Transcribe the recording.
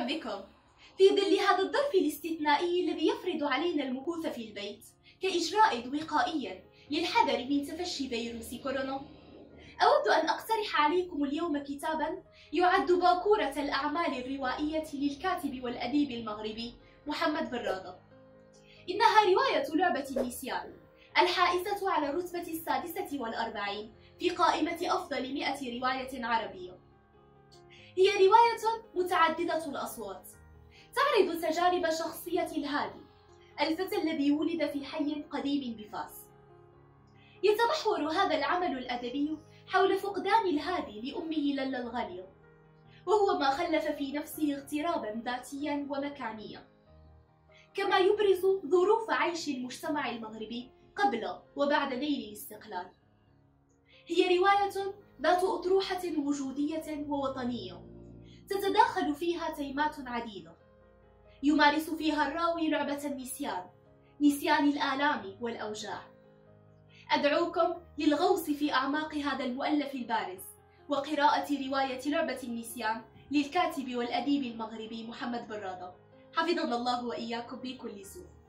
بكم. في ظل هذا الظرف الاستثنائي الذي يفرض علينا المكوث في البيت كإجراء وقائي للحذر من تفشي فيروس كورونا، أود أن أقترح عليكم اليوم كتابا يعد باكورة الأعمال الروائية للكاتب والأديب المغربي محمد برادة. إنها رواية لعبة النسيان الحائزة على الرتبة 46 في قائمة أفضل 100 رواية عربية. هي رواية متعددة الأصوات، تعرض تجارب شخصية الهادي، الفتى الذي ولد في حي قديم بفاس. يتمحور هذا العمل الأدبي حول فقدان الهادي لأمه للا الغالية، وهو ما خلف في نفسه اغترابا ذاتيا ومكانيا، كما يبرز ظروف عيش المجتمع المغربي قبل وبعد نيل الاستقلال. هي رواية ذات أطروحة وجودية ووطنية تتداخل فيها تيمات عديدة، يمارس فيها الراوي لعبة النسيان، نسيان الآلام والأوجاع. أدعوكم للغوص في أعماق هذا المؤلف البارز وقراءة رواية لعبة النسيان للكاتب والأديب المغربي محمد برادة، حفظنا الله وإياكم من كل سوء.